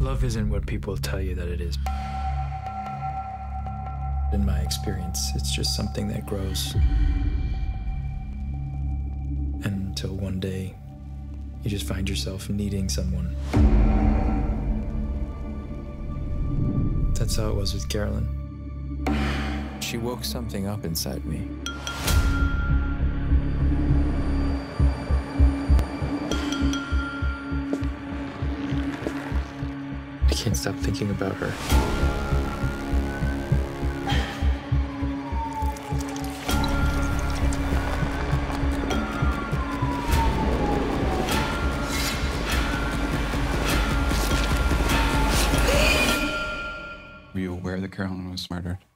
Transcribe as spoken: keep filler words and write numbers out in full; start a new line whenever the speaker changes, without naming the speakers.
Love isn't what people tell you that it is. In my experience, it's just something that grows. Until one day, you just find yourself needing someone. That's how it was with Carolyn.
She woke something up inside me.
I can't stop thinking about her.
Were you aware that Carolyn was murdered?